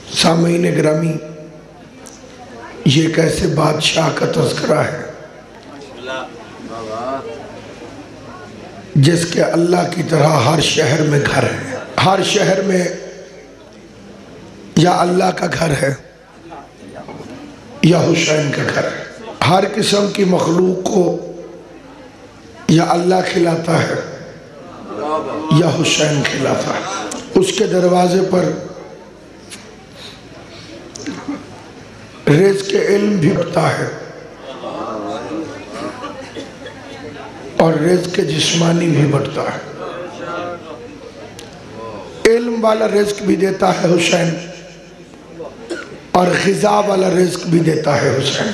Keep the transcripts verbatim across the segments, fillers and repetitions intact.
سامعین گرامی، یہ ایک ایسے بادشاہ کا تذکرہ ہے جس کے اللہ کی طرح ہر شہر میں گھر ہے. ہر شہر میں یا اللہ کا گھر ہے یا حسین کا گھر ہے. ہر قسم کی مخلوق کو یا اللہ کھلاتا ہے یا حسین کھلاتا ہے. اس کے دروازے پر رزق علم بھی بڑھتا ہے اور رزق جسمانی بھی بڑھتا ہے. علم والا رزق بھی دیتا ہے حسین اور غذا والا رزق بھی دیتا ہے حسین.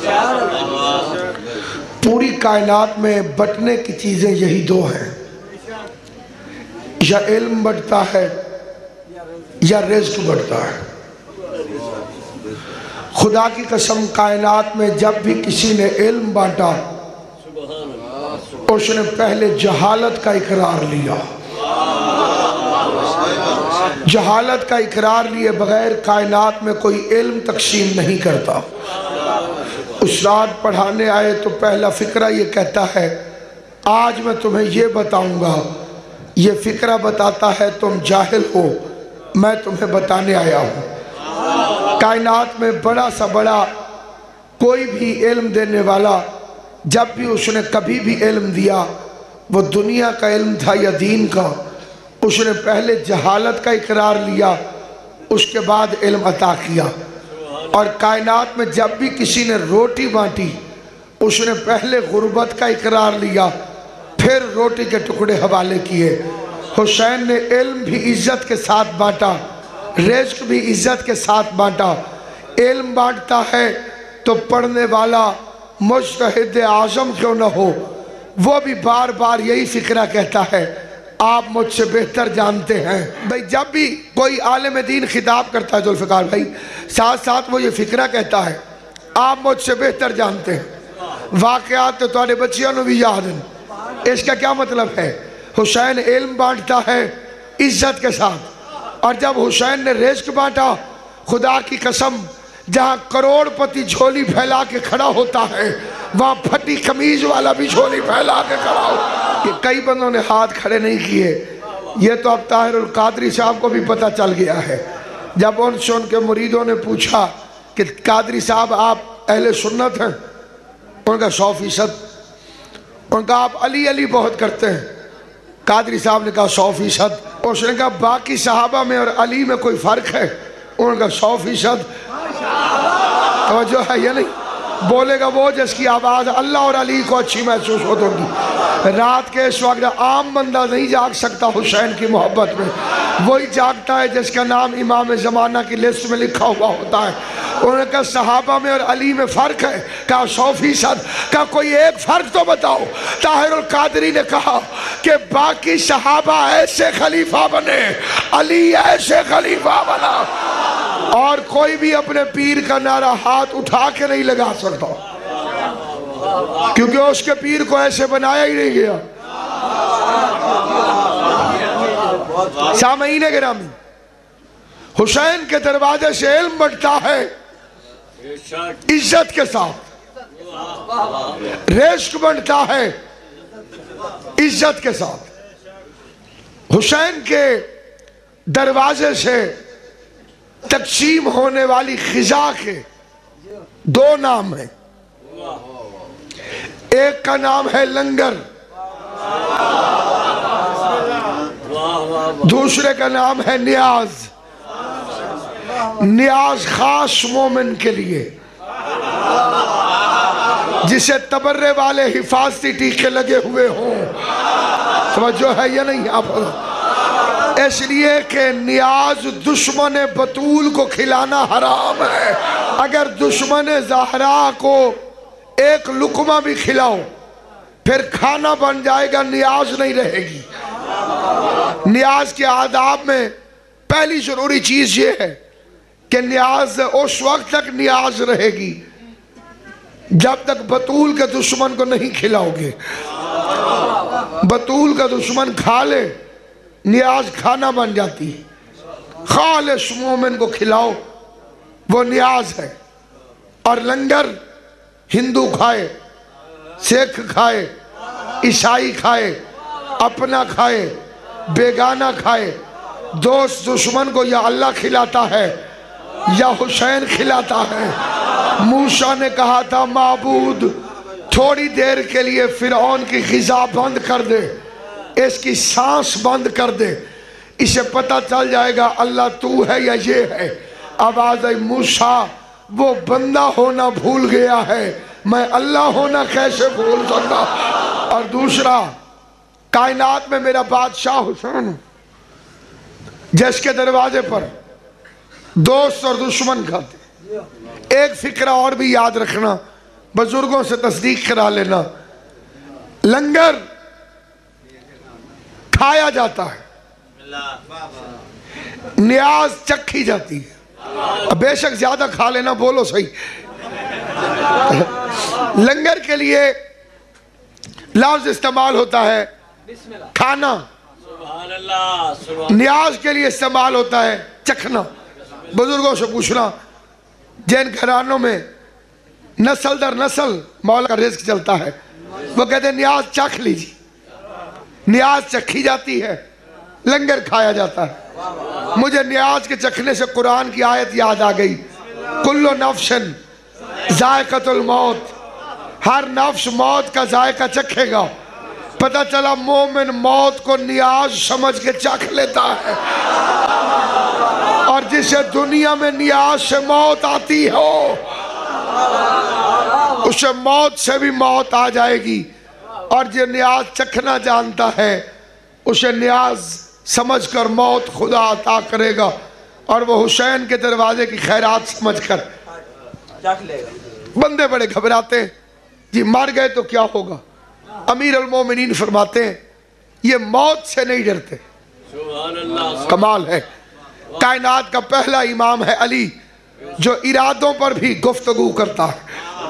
پوری کائنات میں بٹنے کی چیزیں یہی دو ہیں، یا علم بڑھتا ہے یا رزق بڑھتا ہے. خدا کی قسم کائنات میں جب بھی کسی نے علم بانٹا اس نے پہلے جہالت کا اقرار لیا. جہالت کا اقرار لیے بغیر کائنات میں کوئی علم تقسیم نہیں کرتا. استاد پڑھانے آئے تو پہلا فقرہ یہ کہتا ہے آج میں تمہیں یہ بتاؤں گا. یہ فقرہ بتاتا ہے تم جاہل ہو، میں تمہیں بتانے آیا ہوں. کائنات میں بڑا سا بڑا کوئی بھی علم دینے والا جب بھی اس نے کبھی بھی علم دیا وہ دنیا کا علم تھا یا دین کا، اس نے پہلے جہالت کا اقرار لیا اس کے بعد علم عطا کیا. اور کائنات میں جب بھی کسی نے روٹی بانٹی اس نے پہلے غربت کا اقرار لیا پھر روٹی کے ٹکڑے حوالے کیے. حسین نے علم بھی عزت کے ساتھ بانٹا، رزق بھی عزت کے ساتھ بانٹا. علم بانٹتا ہے تو پڑھنے والا مجتہد اعظم کیوں نہ ہو وہ بھی بار بار یہی فقرہ کہتا ہے آپ مجھ سے بہتر جانتے ہیں. بھئی جب بھی کوئی عالم دین خطاب کرتا ہے ذوالفقار بھائی ساتھ ساتھ وہ یہ فقرہ کہتا ہے آپ مجھ سے بہتر جانتے ہیں. واقعات تو تمہارے بچیوں نے بھی یاد ہیں. اس کا کیا مطلب ہے؟ حسین علم بانٹتا ہے عزت کے ساتھ، اور جب حسین نے رزق بانٹا خدا کی قسم جہاں کروڑ پتی جھولی پھیلا کے کھڑا ہوتا ہے وہاں پھٹی قمیض والا بھی جھولی پھیلا کے کھڑا ہو. کہ کئی بندوں نے ہاتھ کھڑے نہیں کیے. یہ تو اب طاہر القادری صاحب کو بھی پتہ چل گیا ہے. جب ان سے ان کے مریدوں نے پوچھا کہ قادری صاحب آپ اہل سنت ہیں؟ ان کا سو فیصد. ان کا آپ علی علی بہت کرتے ہیں؟ قادری صاحب نے کہا سو فیصد. اس نے کہا باقی صحابہ میں اور علی میں کوئی فرق ہے؟ ان کا سو فیصد. توجہ ہے یا نہیں؟ بولے گا وہ جس کی آواز اللہ اور علی کو اچھی محسوس ہو گی. رات کے اس وقت عام بندہ نہیں جاگ سکتا حسین کی محبت میں، وہی جاگتا ہے جس کا نام امام زمانہ کی لسٹ میں لکھا ہوا ہوتا ہے. انہوں نے کہا صحابہ میں اور علی میں فرق ہے؟ کہا سو فیصد. کہا کوئی ایک فرق تو بتاؤ. طاہر القادری نے کہا کہ باقی صحابہ ایسے خلیفہ بنے، علی ایسے خلیفہ بنا، اور کوئی بھی اپنے پیر کا نعرہ ہاتھ اٹھا کے نہیں لگا سکتا کیونکہ اس کے پیر کو ایسے بنایا ہی نہیں گیا. سامعین گرامی، حسین کے دروازے سے علم بڑھتا ہے عزت کے ساتھ، رزق بڑھتا ہے عزت کے ساتھ. حسین کے دروازے سے تقسیم ہونے والی غذا کے دو نام ہیں. ایک کا نام ہے لنگر، دوسرے کا نام ہے نیاز. نیاز خاص مومن کے لیے جسے تبرے والے حفاظتی ٹیکے لگے ہوئے ہوں. توجہ ہے یا نہیں آپ؟ اس لیے کہ نیاز دشمن بطول کو کھلانا حرام ہے. اگر دشمن زہرا کو ایک لقمہ بھی کھلاؤ پھر کھانا بن جائے گا، نیاز نہیں رہے گی. نیاز کے آداب میں پہلی ضروری چیز یہ ہے کہ نیاز اس وقت تک نیاز رہے گی جب تک بطول کے دشمن کو نہیں کھلاؤ گے. بطول کا دشمن کھا لے نیاز کھانا بن جاتی ہے. खालिश मोमिन को खिलाओ, वो नियाज है। और लंगर हिंदू खाए, सिख खाए, ईसाई खाए, अपना खाए, बेगाना खाए, दोस्त दुश्मन को या अल्लाह खिलाता है या हुसैन खिलाता है। मूसा ने कहा था माबूद थोड़ी देर के लिए फिरौन की ग़िज़ा बंद कर दे, इसकी सांस बंद कर दे, इसे पता चल जाएगा अल्लाह तू है या ये है। आवाज़ आई मूसा वो बंदा होना भूल गया है, मैं अल्लाह होना कैसे भूल सकता। और दूसरा, कायनात में मेरा बादशाह हुसैन जिसके दरवाजे पर दोस्त और दुश्मन खाते। एक फिक्रा और भी याद रखना, बुजुर्गों से तस्दीक करा लेना, लंगर खाया जाता है, नियाज चखी जाती है। अब बेशक ज्यादा खा लेना, बोलो सही। लंगर के लिए लफ्ज इस्तेमाल होता है खाना, नियाज के लिए इस्तेमाल होता है चखना। बुजुर्गों से पूछना जिन घरानों में नस्ल दर नस्ल मौला का रिज्क चलता है, वो कहते हैं नियाज चख लीजिए। नियाज चखी जाती है, लंगर खाया जाता है। मुझे नियाज के चखने से कुरान की आयत याद आ गई, कुल्लु नफ्सिन जायक़तुल मौत, हर नफ्स मौत का जायका चखेगा। पता चला मोमिन मौत को नियाज समझ के चख लेता है, और जिसे दुनिया में नियाज से मौत आती हो उसे मौत से भी मौत आ जाएगी। और जो नियाज चखना जानता है उसे नियाज समझकर मौत खुदा अता करेगा, और वो हुसैन के दरवाजे की खैरात समझकर चख लेगा। बंदे बड़े घबराते हैं, जी मर गए तो क्या होगा। अमीर अल मोमिनीन फरमाते हैं ये मौत से नहीं डरते। कमाल है। कायनात का पहला इमाम है अली, जो इरादों पर भी गुफ्तगू करता है।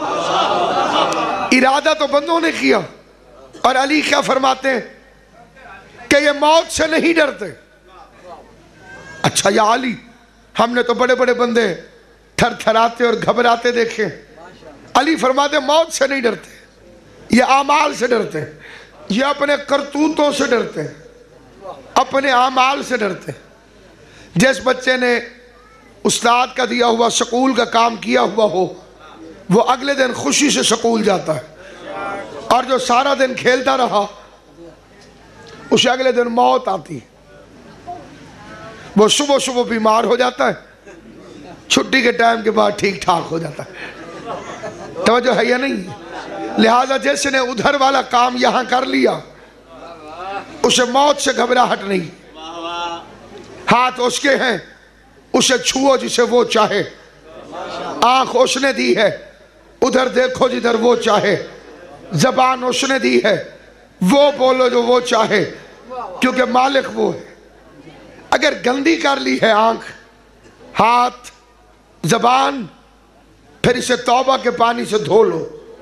इरादा तो बंदों ने किया, और अली क्या फरमाते हैं कि ये मौत से नहीं डरते। अच्छा या अली, हमने तो बड़े बड़े बंदे थर थराते और घबराते देखे। अली फरमाते मौत से नहीं डरते, ये आमाल से डरते हैं, ये अपने करतूतों से डरते हैं, अपने आमाल से डरते हैं। जिस बच्चे ने उस्ताद का दिया हुआ स्कूल का काम किया हुआ हो, वो अगले दिन खुशी से स्कूल जाता है, और जो सारा दिन खेलता रहा उसे अगले दिन मौत आती है। वो सुबह सुबह बीमार हो जाता है, छुट्टी के टाइम के बाद ठीक ठाक हो जाता है। तवज्जो है या नहीं? लिहाजा जिसने उधर वाला काम यहां कर लिया उसे मौत से घबराहट नहीं। हाथ उसके हैं, उसे छुओ जिसे वो चाहे। आंख उसने दी है, उधर देखो जिधर वो चाहे। जबान उसने दी है, वो बोलो जो वो चाहे, क्योंकि मालिक वो है। अगर गंदी कर ली है आंख, हाथ, जबान, फिर इसे तौबा के पानी से धो लो।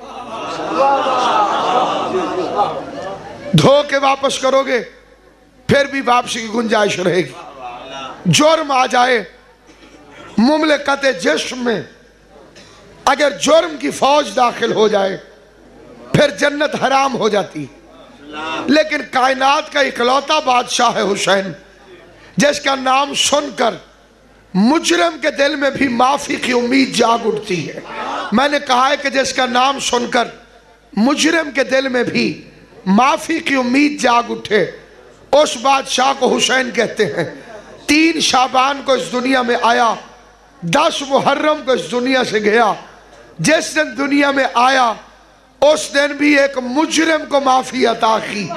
धो के वापस करोगे फिर भी वापसी की गुंजाइश रहेगी। जुर्म आ जाए मुमलकत जिस्म में, अगर जुर्म की फौज दाखिल हो जाए फिर जन्नत हराम हो जाती है। लेकिन कायनात का इकलौता बादशाह है हुसैन, जिसका नाम सुनकर मुजरिम के दिल में भी माफी की उम्मीद जाग उठती है। मैंने कहा है कि जिसका नाम सुनकर मुजरिम के दिल में भी माफी की उम्मीद जाग उठे, उस बादशाह को हुसैन कहते हैं। तीन शाबान को इस दुनिया में आया, दस मुहर्रम को इस दुनिया से गया। जिस दिन दुनिया में आया उस दिन भी एक मुजरिम को माफी अता की।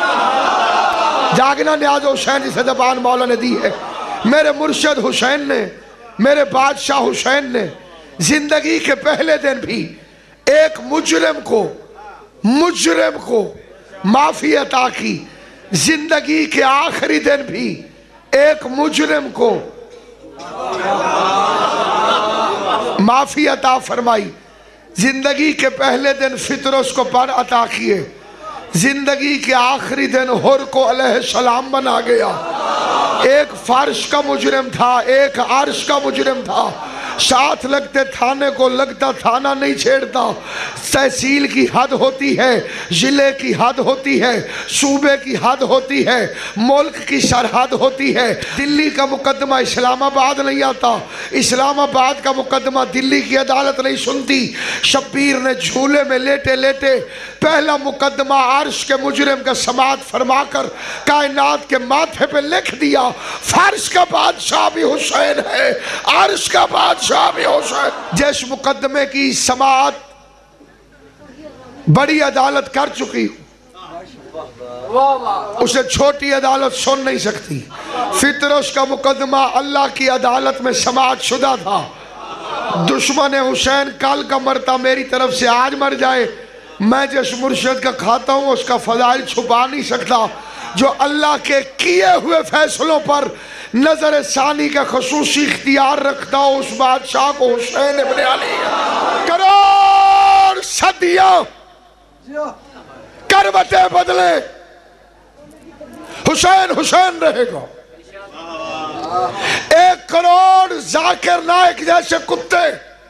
जागना न्याज हुसैन जिसे ज़बान मौला ने दी है। मेरे मुर्शद हुसैन ने, मेरे बादशाह हुसैन ने जिंदगी के पहले दिन भी एक मुजरिम को मुजरिम को माफी अता की। जिंदगी के आखिरी दिन भी एक मुजरिम को माफी अता फरमाई। जिंदगी के पहले दिन फितर उसको पर अता किए, जिंदगी के आखिरी दिन हुर को अलैहिस्सलाम बना गया। ایک فرش کا مجرم تھا، ایک عرش کا مجرم تھا، ساتھ لگتے تھانے کو لگتا تھانہ نہیں چھیڑتا۔ تحصیل کی حد ہوتی ہے، ضلع کی حد ہوتی ہے، صوبے کی حد ہوتی ہے، ملک کی سرحد ہوتی ہے۔ دلی کا مقدمہ اسلام آباد نہیں آتا، اسلام آباد کا مقدمہ دلی کی عدالت نہیں سنتی۔ شبیر نے جھولے میں لیٹے لیٹے پہلا مقدمہ عرش کے مجرم کا سماعت فرما کر کائنات کے ماتھے پہ لکھ دیا، فرش کا بادشاہ بھی حسین ہے، عرش کا بادشاہ بھی حسین۔ جس مقدمے کی سماعت بڑی عدالت کر چکی اسے چھوٹی عدالت سن نہیں سکتی۔ فطرش کا مقدمہ اللہ کی عدالت میں سماعت شدہ تھا۔ دشمن حسین کل کا مرتا میری طرف سے آج مر جائے، میں جس مرشد کا کھاتا ہوں اس کا فضائل چھپا نہیں سکتا۔ جو اللہ کے کیے ہوئے فیصلوں پر نظر ثانی کا خصوصی اختیار رکھتا ہو اس بادشاہ کو حسین ابن علی کروڑ صدیوں کروٹیں بدلے حسین حسین رہے گا۔ ایک کروڑ ذاکر نائک جیسے کتے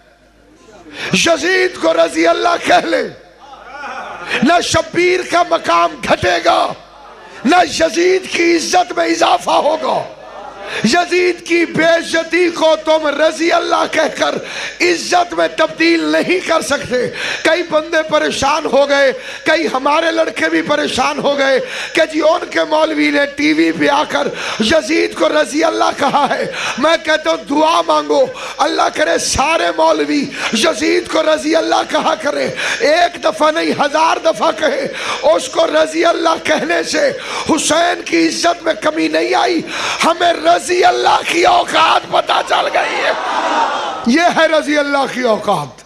یزید کو رضی اللہ کہہ لے، نہ شبیر کا مقام گھٹے گا، نہ یزید کی عزت میں اضافہ ہوگا۔ یزید کی بے عزتی کو تم رضی اللہ کہہ کر عزت میں تبدیل نہیں کر سکتے۔ کئی بندے پریشان ہو گئے، کئی ہمارے لڑکے بھی پریشان ہو گئے کہ جی ان کے مولوی نے ٹی وی پہ آ کر یزید کو رضی اللہ کہا ہے۔ میں کہتا ہوں دعا مانگو، اللہ کرے سارے مولوی یزید کو رضی اللہ کہا کرے، ایک دفعہ نہیں ہزار دفعہ کہے۔ اس کو رضی اللہ کہنے سے حسین کی عزت میں کمی نہیں آئی، ہمیں رضی اللہ کی اوقات پتا چل گئی ہے۔ یہ ہے رضی اللہ کی اوقات،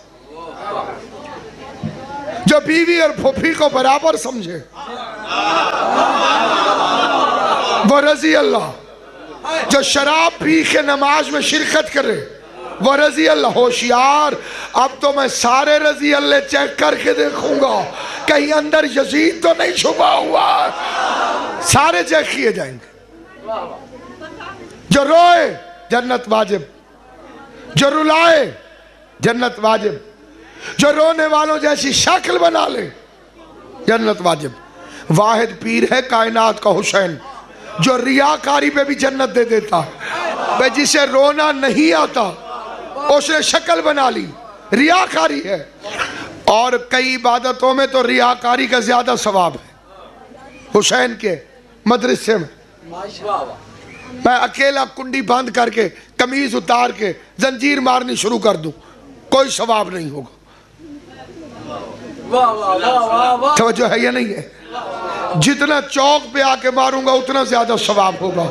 جو بیوی اور پھوپھی کو برابر سمجھے وہ رضی اللہ، جو شراب پی کے نماز میں شرکت کرے وہ رضی اللہ۔ ہوشیار، اب تو میں سارے رضی اللہ چیک کر کے دیکھوں گا کہیں اندر یزید تو نہیں چھپا ہوا، سارے چیک کیے جائیں گے۔ جو روئے جنت واجب، جو رلائے جنت واجب، جو رونے والوں جیسی شکل بنا لے جنت واجب۔ واحد پیر ہے کائنات کا حسین، جو ریاکاری پہ بھی جنت دے دیتا ہے۔ جسے رونا نہیں آتا اس نے شکل بنا لی، ریاکاری ہے۔ اور کئی عبادتوں میں تو ریاکاری کا زیادہ ثواب ہے۔ حسین کے مدرسے میں میں اکیلا کنڈی بند کر کے قمیض اتار کے زنجیر مارنی شروع کر دوں، کوئی ثواب نہیں ہوگا۔ توجہ ہے یا نہیں ہے؟ جتنا چوک پہ آ کے ماروں گا اتنا زیادہ ثواب ہوگا۔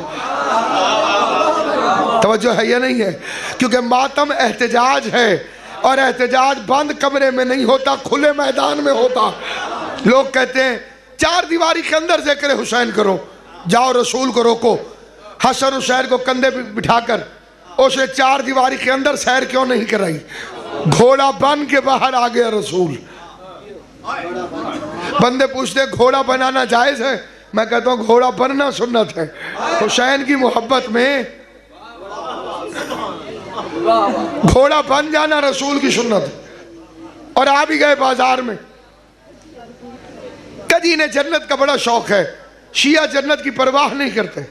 توجہ ہے یا نہیں ہے؟ کیونکہ ماتم احتجاج ہے، اور احتجاج بند کمرے میں نہیں ہوتا، کھلے میدان میں ہوتا۔ لوگ کہتے ہیں چار دیواری کے اندر ذکر حسین کرو، جاؤ رسول کو روکو۔ حسن حسین کو کندھے پہ بٹھا کر اسے چار دیواری کے اندر سیر کیوں نہیں کرائی؟ گھوڑا بن کے باہر آ گیا رسول۔ بندے پوچھتے گھوڑا بنانا جائز ہے؟ میں کہتا ہوں گھوڑا بننا سنت ہے۔ حسین کی محبت میں گھوڑا بن جانا رسول کی سنت ہے۔ اور آ بھی گئے بازار میں۔ کدی نے جنت کا بڑا شوق ہے، شیعہ جنت کی پرواہ نہیں کرتے۔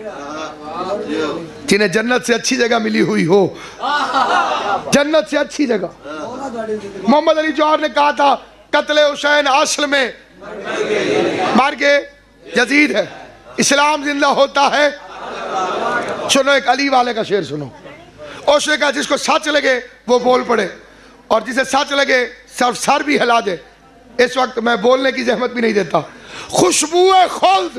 جنہیں جنت سے اچھی جگہ ملی ہوئی ہو، جنت سے اچھی جگہ۔ محمد علی جوہر نے کہا تھا قتل حسین اصل میں مار کے یزید ہے، اسلام زندہ ہوتا ہے۔ سنو ایک علی والے کا شعر سنو۔ اس نے کہا جس کو سچ لگے وہ بول پڑے، اور جسے سچ لگے سر سر بھی ہلا دے۔ اس وقت میں بولنے کی زحمت بھی نہیں دیتا۔ خوشبو خلد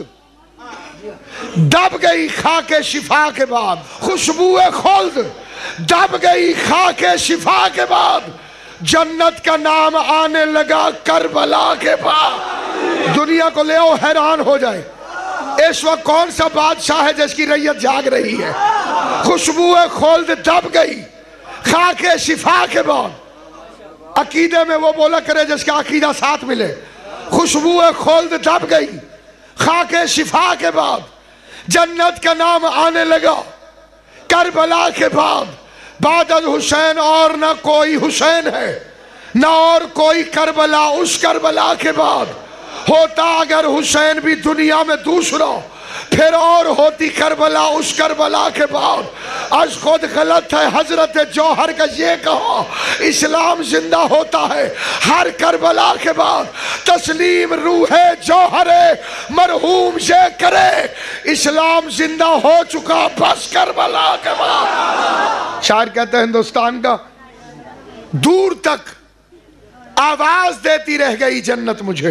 دب گئی خاک شفا کے بعد، خوشبو خلد دب گئی خاک شفا کے بعد، جنت کا نام آنے لگا کربلا کے بعد۔ دنیا کو لے حیران ہو جائے، اس وقت کون سا بادشاہ ہے جس کی ریت جاگ رہی ہے؟ خوشبو خلد دب گئی خاک شفا کے بعد۔ عقیدے میں وہ بولا کرے جس کا عقیدہ ساتھ ملے۔ خوشبو خلد دب گئی خاک شفا کے بعد، जन्नत का नाम आने लगा। करबला के बाद बाद हुसैन और ना कोई हुसैन है ना और कोई करबला। उस करबला के बाद होता अगर हुसैन भी दुनिया में दूसरा, फिर और होती करबला उस करबला के बाद। आज खुद गलत है हजरत जौहर का ये कहा इस्लाम जिंदा होता है हर करबला के बाद। तस्लीम रूहे जौहर मरहूम ये करे इस्लाम जिंदा हो चुका बस करबला के बाद। शायर कहते हैं हिंदुस्तान का दूर तक आवाज देती रह गई जन्नत मुझे,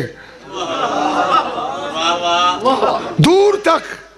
दूर तक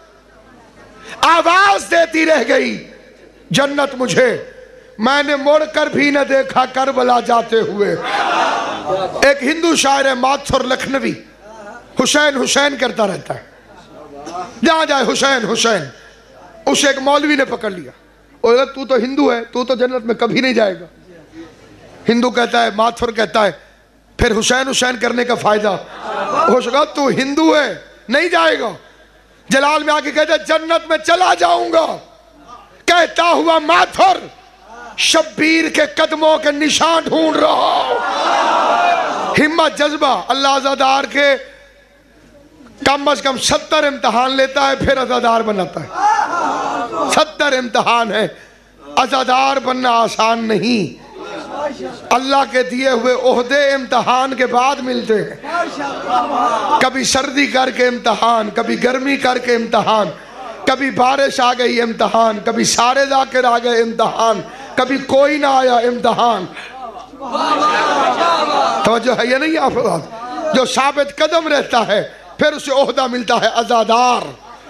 आवाज देती रह गई जन्नत मुझे। मैंने मुड़कर भी न देखा करबला जाते हुए। एक हिंदू शायर है माथुर लखनवी, हुसैन हुसैन करता रहता है, जहां जाए हुसैन हुसैन। उसे एक मौलवी ने पकड़ लिया, और तू तो हिंदू है, तू तो जन्नत में कभी नहीं जाएगा। हिंदू कहता है, माथुर कहता है, फिर हुसैन हुसैन करने का फायदा हो सका? तू हिंदू है नहीं जाएगा। जलाल में आके कहता है जन्नत में चला जाऊंगा। कहता हुआ माथुर शब्बीर के कदमों के निशान ढूंढ रहा हूं। हिम्मत जज्बा अल्लाह अज़ादार के कम अज कम सत्तर इम्तिहान लेता है फिर अज़ादार बनाता है। सत्तर इम्तिहान है, अज़ादार बनना आसान नहीं। अल्लाह के दिए हुए ओहदे इम्तिहान के बाद मिलते हैं। कभी सर्दी करके इम्तिहान, कभी गर्मी करके इम्तिहान, कभी बारिश आ गई इम्तिहान, कभी सारे जाकिर आ गए इम्तिहान, कभी कोई ना आया इम्तिहान। तो जो है ये नहीं आप जो साबित कदम रहता है फिर उसे ओहदा मिलता है अज़ादार।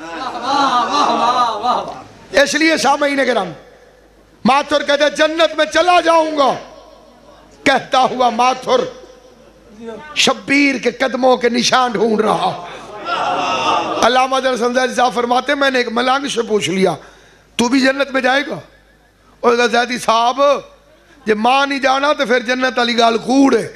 इसलिए सामईन किराम माथुर कहते जन्नत में चला जाऊंगा। कहता हुआ माथुर शब्बीर के कदमों के निशान ढूंढ रहा। अल्लामा दरअसल फरमाते मैंने एक मलांग से पूछ लिया तू भी जन्नत में जाएगा? और ज़ैदी साहब जे मां नहीं जाना तो फिर जन्नत वाली गाल कूड़ है,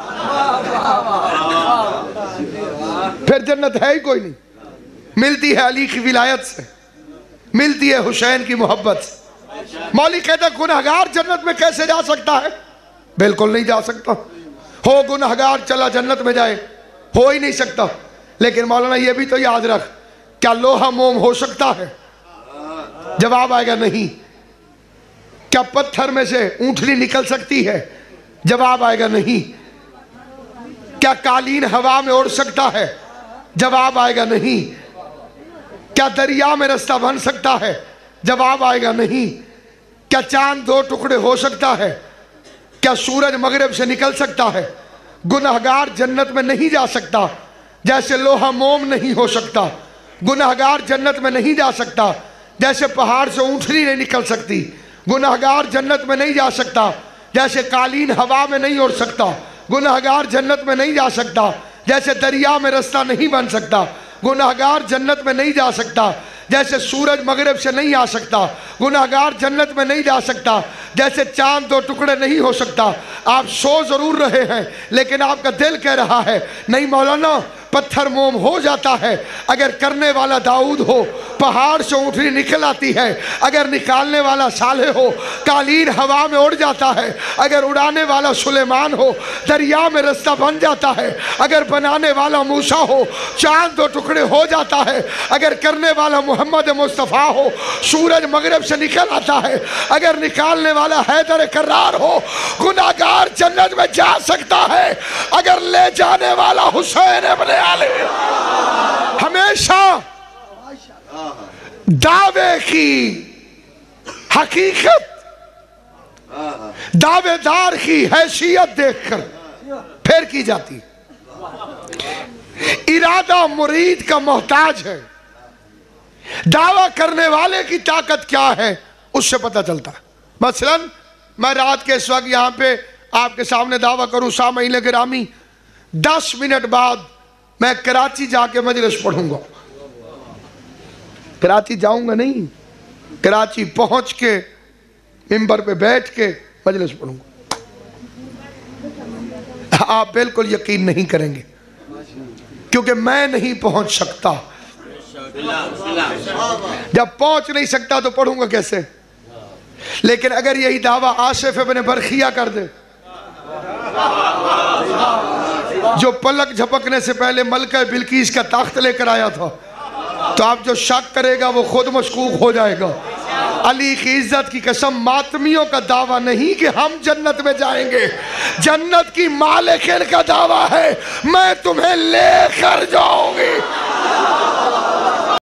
फिर जन्नत है ही कोई नहीं। मिलती है अली की विलायत से, मिलती है हुसैन की मोहब्बत से। मौली कहता गुनहगार जन्नत में कैसे जा सकता है? बिल्कुल नहीं जा सकता। हो गुनहगार चला जन्नत में जाए, हो ही नहीं सकता। लेकिन मौलाना ये भी तो याद रख, क्या लोहा मोम हो सकता है? जवाब आएगा नहीं। क्या पत्थर में से ऊंटनी निकल सकती है? जवाब आएगा नहीं। क्या कालीन हवा में उड़ सकता है? जवाब आएगा नहीं। क्या दरिया में रास्ता बन सकता है? जवाब आएगा नहीं। क्या चांद दो टुकड़े हो सकता है? क्या सूरज मगरिब से निकल सकता है? गुनहगार जन्नत में नहीं जा सकता, जैसे लोहा मोम नहीं हो सकता। गुनहगार जन्नत में नहीं जा सकता, जैसे पहाड़ से ऊंटनी नहीं निकल सकती। गुनहगार जन्नत में नहीं जा सकता, जैसे कालीन हवा में नहीं उड़ सकता। गुनहगार जन्नत में नहीं जा सकता, जैसे दरिया में रास्ता नहीं बन सकता। गुनहगार जन्नत में नहीं जा सकता, जैसे सूरज मगरिब से नहीं आ सकता। गुनहगार जन्नत में नहीं जा सकता, जैसे चांद दो टुकड़े नहीं हो सकता। आप सो जरूर रहे हैं लेकिन आपका दिल कह रहा है नहीं मौलाना, पत्थर मोम हो जाता है अगर करने वाला दाऊद हो, पहाड़ से ऊँटनी निकल आती है अगर निकालने वाला साले हो, कालीन हवा में उड़ जाता है अगर उड़ाने वाला सुलेमान हो, दरिया में रास्ता बन जाता है अगर बनाने वाला मूसा हो, चांद दो टुकड़े हो जाता है अगर करने वाला मोहम्मद मुस्तफ़ा हो, सूरज मगरिब से निकल आता है अगर निकालने वाला हैदर करार हो। गुनाहगार जन्नत में जा सकता है अगर ले जाने वाला हुसैन इब्ने अली। हमेशा दावे की हकीकत दावेदार की हैसियत देखकर फिर की जाती। इरादा मुरीद का मोहताज है, दावा करने वाले की ताकत क्या है उससे पता चलता है। मसलन मैं रात के इस वक्त यहाँ पे आपके सामने दावा करूँ सामईन गिरामी, दस मिनट बाद मैं कराची जाके मजलिस पढ़ूंगा। कराची जाऊंगा नहीं, कराची पहुंच के मिंबर पे बैठ के मजलिस पढ़ूंगा। आप बिल्कुल यकीन नहीं करेंगे क्योंकि मैं नहीं पहुंच सकता, جب پہنچ نہیں سکتا تو پڑھوں گا کیسے؟ لیکن اگر یہی دعویٰ آصف ابن برخیہ کر دے جو پلک جھپکنے سے پہلے ملکہ بلقیس کا تخت لے کر آیا تھا، تو آپ جو شک کرے گا وہ خود مشکوک ہو جائے گا۔ علی کی عزت کی قسم، ماتمیوں کا دعویٰ نہیں کہ ہم جنت میں جائیں گے، جنت کی مالکین کا دعویٰ ہے میں تمہیں لے کر جاؤں گی۔